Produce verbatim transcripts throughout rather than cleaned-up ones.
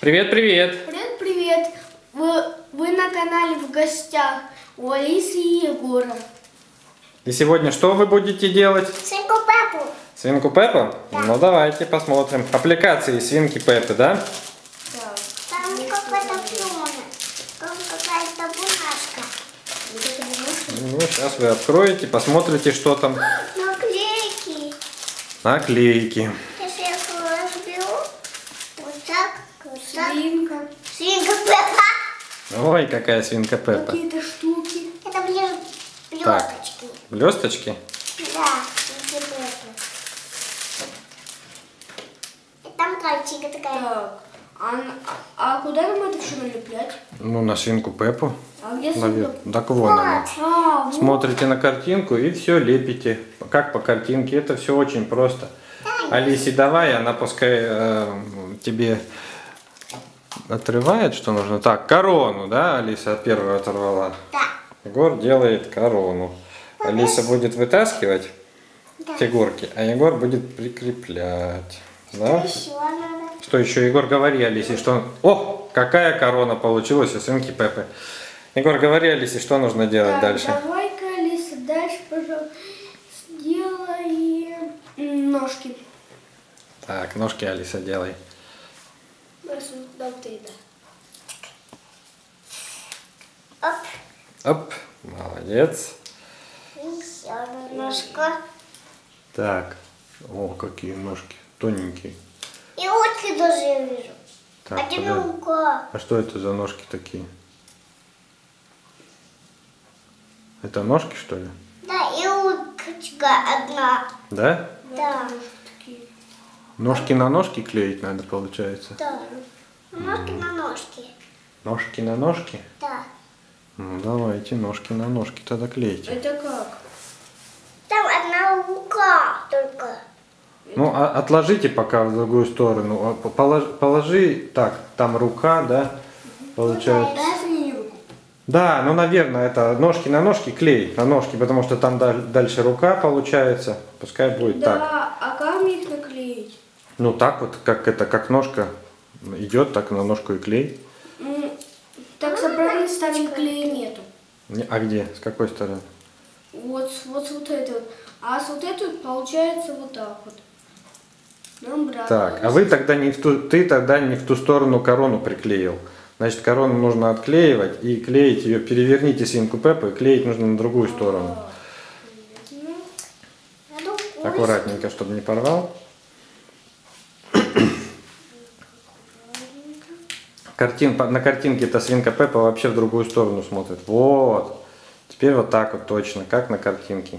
Привет, привет! Привет, привет! Вы, вы на канале В гостях у Алисы и Егора. И сегодня что вы будете делать? Свинку Пеппу. Свинку Пеппу? Да. Ну давайте посмотрим. Аппликации свинки Пеппы, да? Так. Там какой-то флюмон. Там какая-то бумажка. Вот это бумажка. Ну, сейчас вы откроете, посмотрите, что там. Наклейки. Наклейки. Если я их разберу, вот так, вот так. Свинка. Свинка Пеппа. Ой, какая свинка Пеппа. Какие-то штуки. Это блин Так. блесточки. Блесточки? Да, свинка Пеппа. И там картинка такая. Так. А, а куда нам это все налеплять? Ну, на свинку Пеппу. А где Навер- свинка? Так вон она. А, вот. Смотрите на картинку и все лепите. Как по картинке. Это все очень просто. Алисе давай, она пускай э, тебе отрывает, что нужно. Так, корону, да, Алиса первую оторвала. Да. Егор делает корону. Алиса будет вытаскивать Да. фигурки, а Егор будет прикреплять. Да? Еще надо. Что еще? Егор, говори Алисе, что... О, какая корона получилась у свинки Пеппы. Егор, говори Алисе, что нужно делать Так, дальше. давай-ка, Алиса, дальше, пожалуйста, сделаем ножки. Так, ножки Алиса делай. Да, ты, да. Оп. Оп, молодец. Еще одна ножка. Так, о, какие ножки, тоненькие. И утки даже я вижу. Так, Один подожди. рука. А что это за ножки такие? Это ножки, что ли? Да, и уточка одна. Да? Да. Ножки такие. Ножки на ножки клеить надо, получается. Да. Ножки на ножки. Ножки на ножки? Да. Ну, давайте ножки на ножки тогда клейте. Это как? Там одна рука только. Ну, а отложите пока в другую сторону. А Положи, положи, так, там рука, да, получается. Дай мне руку. Да, ну, наверное, это ножки на ножки клей, на ножки, потому что там даль- дальше рука получается. Пускай будет так. Да, а как мне их наклеить? Ну, так вот, как это, как ножка идет, так на ножку и клей. М, Так с обратной стороны клея нету. Не- А где? С какой стороны? Вот, с- вот с вот этой вот. А с вот этой вот получается вот так вот. Нам брать. Так, а вы тогда не в ту, ты тогда не в ту сторону корону приклеил. Значит, корону нужно отклеивать и клеить ее, переверните свинку Пеппу и клеить нужно на другую сторону. Аккуратненько, чтобы не порвал. Картин, на картинке-то свинка Пеппа вообще в другую сторону смотрит. Вот. Теперь вот так вот точно, как на картинке.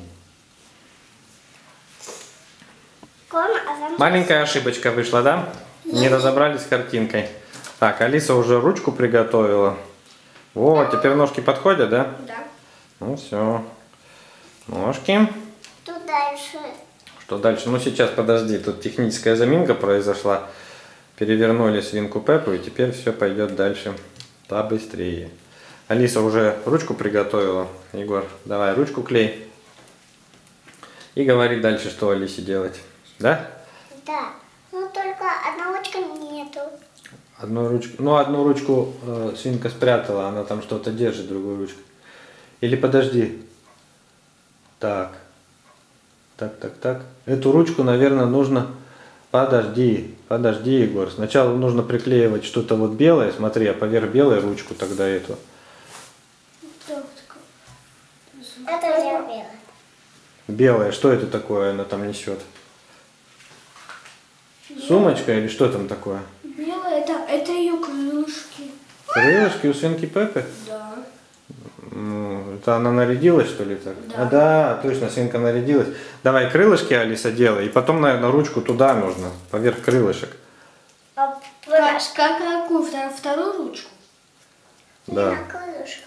Маленькая ошибочка вышла, да? Не разобрались с картинкой. Так, Алиса уже ручку приготовила. Вот, теперь ножки подходят, да? Да. Ну все. Ножки. Что дальше? Что дальше? Ну сейчас, подожди, тут техническая заминка произошла. Перевернули свинку Пеппу, и теперь все пойдет дальше побыстрее. Алиса уже ручку приготовила. Егор, давай ручку клей. И говори дальше, что Алисе делать. Да? Да. Ну только одна ручка нету. Одну ручку, ну одну ручку э, свинка спрятала, она там что-то держит другой ручкой. Или подожди. Так. Так, так, так. Эту ручку, наверное, нужно... Подожди, подожди, Егор. Сначала нужно приклеивать что-то вот белое. Смотри, а поверх белой ручку тогда эту. Так, так. Это я белая. Белое, что это такое она там несет? Сумочка или что там такое? Белая, это, это ее крылышки. Крылышки у свинки Пеппы? Да. Ну, это она нарядилась, что ли, так? Да. А, да, точно, свинка нарядилась. Давай крылышки, Алиса, делай. И потом, наверное, ручку туда нужно, поверх крылышек. А Как, как, какую? Вторую, вторую ручку? Да. на крылышек.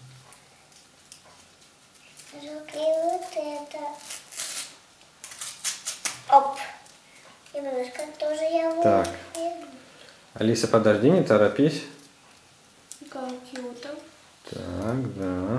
Руки вот это. Оп. И немножко тоже я вот. Так. Алиса, подожди, не торопись. Как его там? Так, да.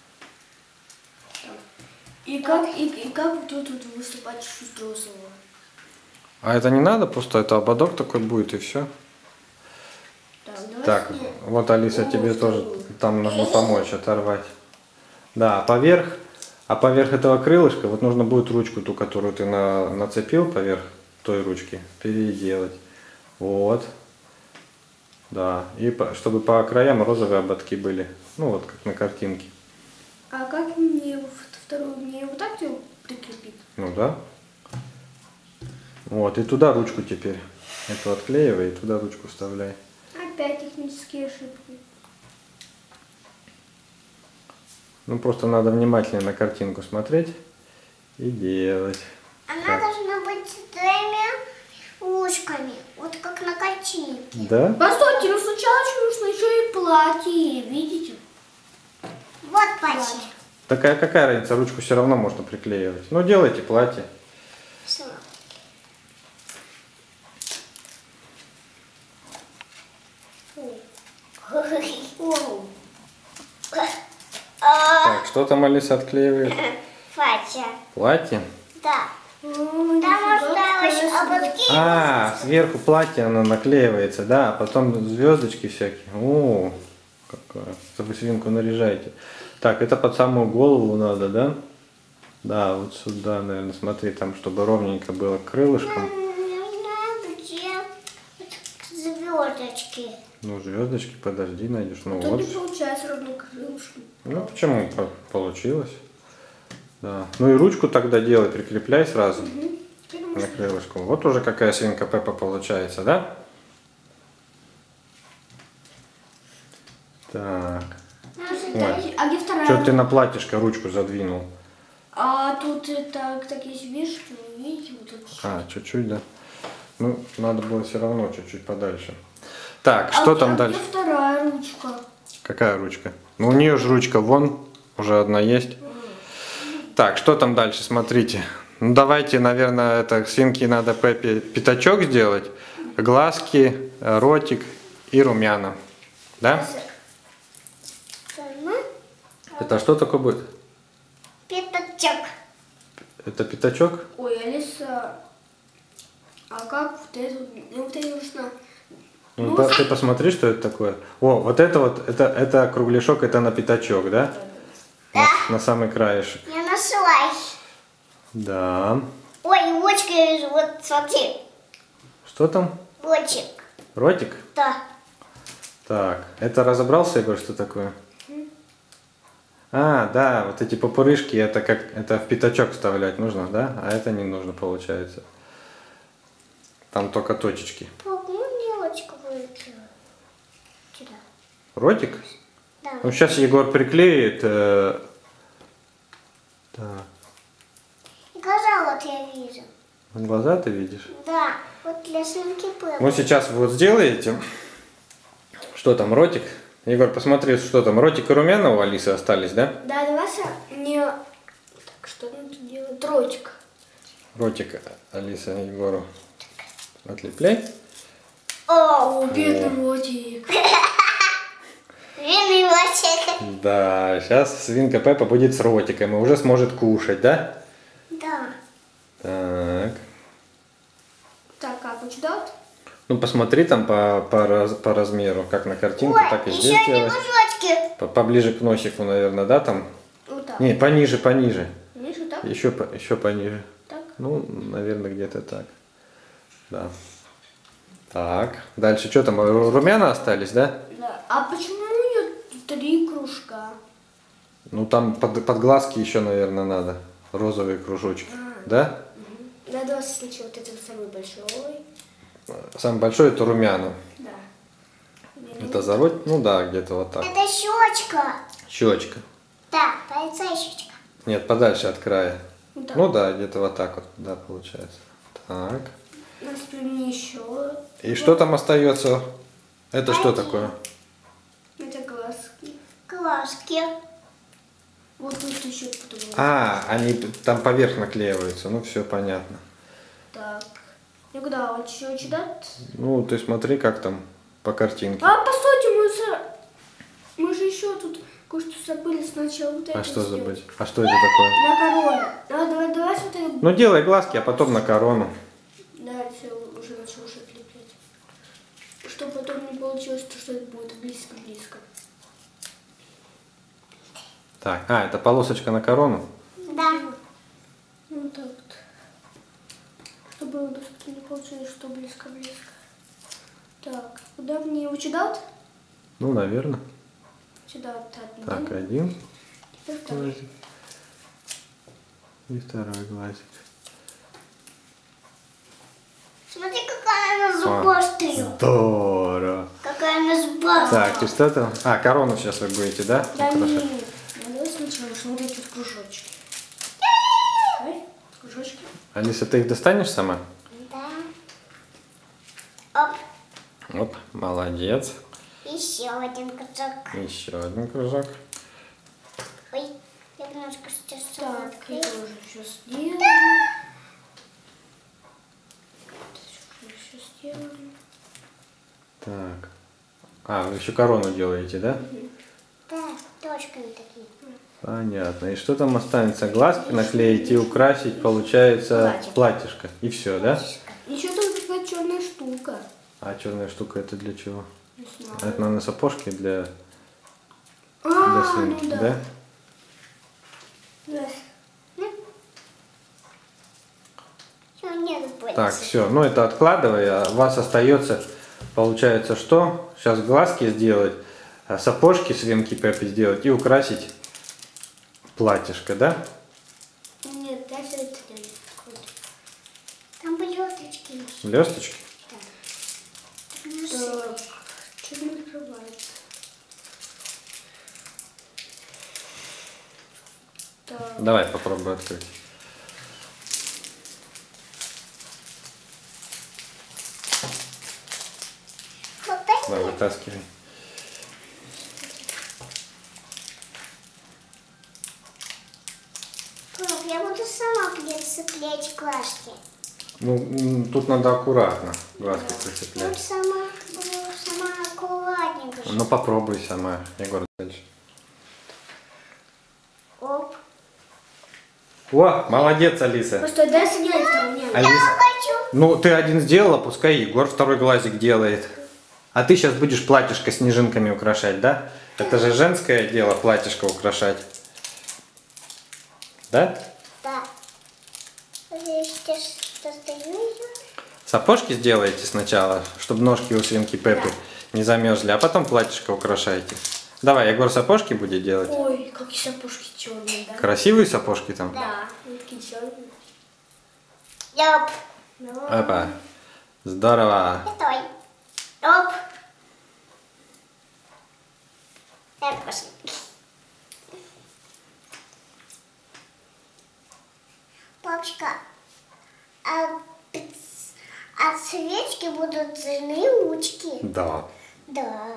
И как, и, и как вот тут вот выступать чуть-чуть розового? А это не надо, просто это ободок такой будет и все. давай Так, с ней. вот, Алиса, О, тебе тоже вторую. там нужно помочь оторвать. Да, поверх, а поверх этого крылышка вот нужно будет ручку, ту, которую ты на, нацепил поверх той ручки, переделать. Вот. Да, и по- чтобы по краям розовые ободки были. Ну вот, как на картинке. А как мне в- вторую, мне вот так ее прикрепить? Ну да. Вот, и туда ручку теперь. Эту отклеивай и туда ручку вставляй. Опять технические ошибки. Ну просто надо внимательно на картинку смотреть и делать. Она Так. должна быть с тремя ушками, вот как на картинке. Да? Постойте, ну сначала еще нужно еще и платье, видите? Вот платье. Такая какая разница, ручку все равно можно приклеивать. Ну делайте платье. Всё. Оу. А, Так, что там Алиса отклеивает? платье. Платье? Да. М, Там нифига осталось себе. ободки. А, сверху платье оно наклеивается, да, а потом звездочки всякие. О, какая. Вы свинку наряжаете. Так, это под самую голову надо, да? Да, вот сюда, наверное, смотри, там, чтобы ровненько было крылышком. Не знаю, где звездочки. Ну, звездочки, подожди, найдешь. Ну Тут вот. не получается ровно крылышки. Ну, почему по- получилось? Да. Ну и ручку тогда делай, прикрепляй сразу на крылышку. Вот уже какая свинка Пеппа получается, да? Так. Ой. А где вторая? Что ты на платьишко ручку задвинул? А тут это так есть вешки, вы видите, вот тут. А, чуть-чуть, да? Ну, надо было все равно чуть-чуть подальше. Так, А что где- там а дальше? где вторая ручка? Какая ручка? Ну, у нее же ручка вон, уже одна есть. Так, что там дальше, смотрите. Ну, давайте, наверное, это свинке надо Пеппе пятачок сделать, глазки, э, ротик и румяна. Да? Сама Это что такое будет? пятачок. Это пятачок? Ой, Алиса, а как вот это? Ну, вот это нужно. Ну, Ну, по- ты посмотри, что это такое. О, вот это вот, это, это кругляшок, это на пятачок, да? На, на самый краешек. Я нашла. Да. Ой, очки вижу, вот смотри. Что там? Очек. Ротик? Да. Так, это разобрался, Егор, что такое? А, да, вот эти пупырышки, это как это в пятачок вставлять нужно, да? А это не нужно, получается. Там только точечки. Пап, ну девочка будет. Сюда. Ротик? Да. Ну, сейчас Егор приклеит. э, Так. Глаза вот я вижу. Глаза ты видишь? Да. Вот для свинки Пеппы. Ну, сейчас вы вот сделаете. Что там, ротик? Егор, посмотри, что там. Ротик и румяна у Алисы остались, да? Да, давай мне. Так, что надо делать? Дротик. Ротик Алиса Егору отлепляй. О, О, бедный ротик. винный очек. Да, сейчас свинка Пеппа будет с ротиком и уже сможет кушать, да? Да. Так. Так, как вот сюда вот? Ну, посмотри там по, по, раз- по размеру, как на картинке, Ой, так и еще здесь одни делай. кусочки. По- Поближе к носику, наверное, да, там? Вот так. Не, пониже, пониже. Видишь, вот так? Еще, по- еще пониже. Так. Ну, наверное, где-то так. Да. Так, дальше что там, ру- румяна остались, да? Да. А почему у нее три кружка? Ну, там под, под глазки еще, наверное, надо. Розовые кружочки, да? Надо сначала вот этот самый большой. Самый большой это румяна. Да. Это за рот, ну да, где-то вот так. Это щечка. Щечка. Да, полицейская щечка. Нет, подальше от края. Вот так. Ну да, где-то вот так вот, да, получается. Так. У нас прям еще. И что там остается? Это что Один. такое? Это глазки. Глазки. Вот тут еще потом. А, они там поверх наклеиваются. Ну все понятно. Так. И куда? Вот еще сюда? Ну ты смотри, как там по картинке. А, постойте, мы, за- мы же еще тут кое-что забыли сначала вот это А что сделать. забыть? А что это такое? На корону. Давай, давай, давай вот это. Ну делай глазки, а потом на корону. Да, все, уже начал уже лепить. Чтобы потом не было получилось, то, что это будет близко-близко. Так, а, это полосочка на корону? Да. Ну так вот. Чтобы у нас не получилось, что близко-близко. Так, куда мне его чудат? Ну, наверное. Чудат один. Так, один Теперь второй. глазик. И второй глазик. Смотри, какая она А, зубастая. здорово. Какая она зубастая. Так, и что там? А, корону сейчас вы будете, да? Да украшать? нет. Давай сначала смотреть вот кружочки. Давай, кружочки. Алиса, ты их достанешь сама? Да. Оп. Оп, молодец. Еще один кружок. Еще один кружок. Ой, я немножко сейчас Так, я открою. тоже сейчас сделаю. Сейчас сделаю. Так. А, вы еще корону делаете, да? Да, точками такие. Понятно. И что там останется? Глазки наклеить и украсить, получается, Платье. платьишко. И все, да? Еще там какая-то черная штука. А черная штука это для чего? Не знаю. Это, наверное, сапожки для, А, для ну свинки, да. да? Да. Все, нет больше. Так, все. Ну, это откладывай, а у вас остается, получается, что? Сейчас глазки сделать, а сапожки свинки Пеппи сделать и украсить платьишко, да? Нет, дальше это не подходит. Там блесточки еще. Блесточки? Так, что не открывается. Так, Давай попробуй открыть. Вот это Давай, нет. вытаскивай. Пап, я буду сама прицеплять глазки. Ну, м, тут надо аккуратно глазки Вот прицеплять. сама, буду сама аккуратненько. Ну, попробуй сама, Егор, дальше. Оп. О, молодец, Алиса. Постой, дай соединять второй. Нет. Алиса. Хочу. Ну, ты один сделала, пускай Егор второй глазик делает. А ты сейчас будешь платьишко снежинками украшать, да? Это же женское дело платьишко украшать. Да? Да. Я сейчас достаю ее. Сапожки сделаете сначала, чтобы ножки у свинки Пеппи Да. не замерзли, а потом платьишко украшаете. Давай, Егор сапожки будет делать. Ой, какие сапожки черные, да? Красивые сапожки там? Да, они такие черные. Оп. Давай. Опа. Здорово. Стой. Оп. Так, пошли. Папочка, а от свечки будут цветные ручки. Да. Да.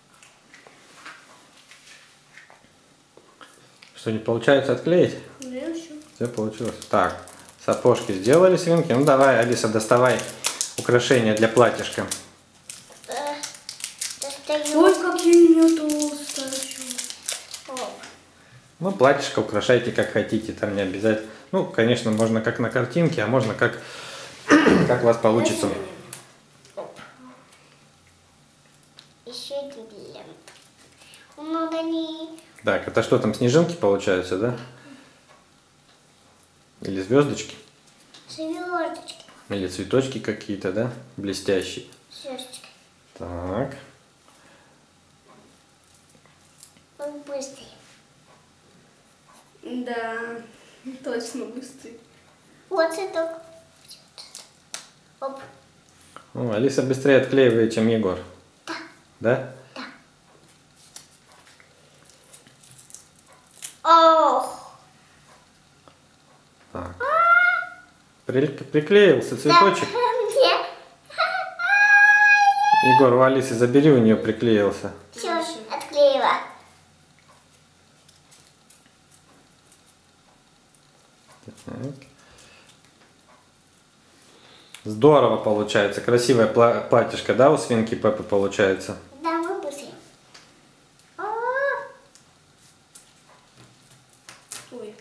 Что, не получается отклеить? Ну, все. Все получилось. Так, сапожки сделали свинки. Ну давай, Алиса, доставай украшения для платьишка. Э, Достаю. Ой, какие у меня толстые. Оп. Ну, платьишко украшайте как хотите, там не обязательно. Ну, конечно, можно как на картинке, а можно как, как у вас получится. Оп. Еще один лент. Надо не... Так, это что там, снежинки получаются, да? Или звездочки? Звездочки. Или цветочки какие-то, да? Блестящие. Звездочки. Так. Он быстрый. Да, точно быстрый. Вот цветок. Оп. О, Алиса быстрее отклеивает, чем Егор. Да. Да? Ох. Так. При- приклеился цветочек. Где? Егор, у Алисы забери, у нее приклеился. Все, отклеила. Так. Здорово получается. Красивое пла- платьишко, да, у свинки Пеппы получается? Да, мы быстрее. А, Ой,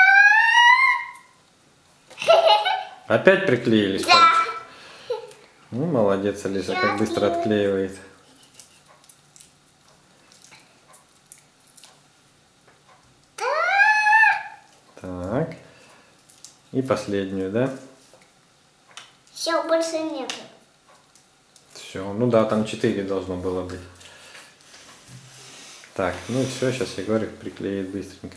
Опять приклеились? да. Ну, молодец, Алиса, как быстро отклеивает. Так. И последнюю, да? Все, больше нет. Все. Ну да, там четыре должно было быть. Так, ну все, сейчас Егор их приклеит быстренько.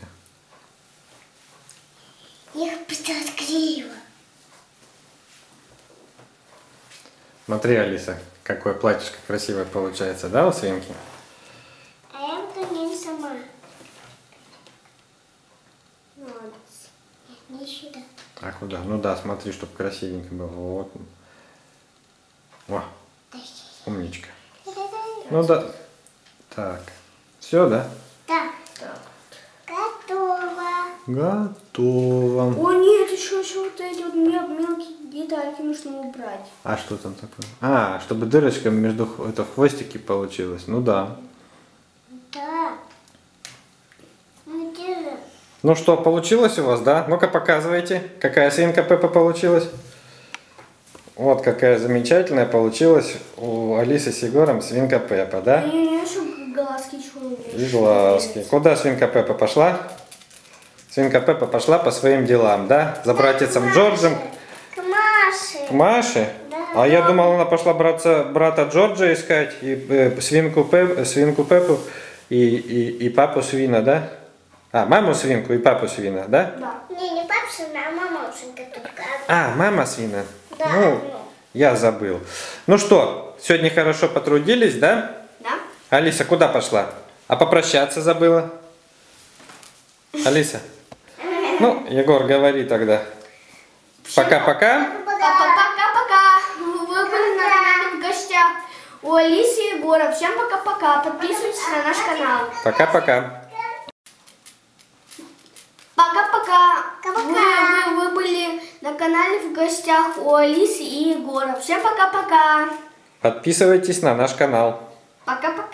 Я их быстро отклеила. Смотри, Алиса, какое платьишко красивое получается, да, у свинки? А я отклею сама. Молодец. Не сюда. А куда? Ну да, смотри, чтобы красивенько было. Вот. О, умничка. Ну да. Так. Все, да? Да. Так. Готово. Готово. О, нет, еще, еще вот эти вот мел- мелкие детальки нужно убрать. А что там такое? А, чтобы дырочка между х- это хвостики получилась. Ну да. Да. Ну, держи. Ну что, получилось у вас, да? Ну-ка показывайте, какая свинка Пеппа получилась. Вот какая замечательная получилась у Алисы с Егором свинка Пеппа, да? И у нее еще глазки черные. И глазки. Куда свинка Пеппа пошла? Свинка Пеппа пошла по своим делам, да? За братицем Джорджем. К Маше. К Маше? Да. А я думал, она пошла братца, брата Джорджа искать, и э, свинку, Пеп, свинку Пеппу, и, и, и папу свина, да? А, маму свинку и папу свина, да? Да. Не, не папа, а мама очень только. А, мама свина. Да. Ну, я забыл. Ну что, сегодня хорошо потрудились, да? Да? Алиса куда пошла? А попрощаться забыла? Алиса? Ну, Егор, говори тогда. Пока-пока. Пока-пока-пока. Вы были на канале в гостях у Алисы и Егора. Всем пока-пока. Подписывайтесь на наш канал. Пока-пока. Пока-пока. Пока-пока. Вы, вы, вы были на канале в гостях у Алисы и Егора. Всем пока-пока. Подписывайтесь на наш канал. Пока-пока.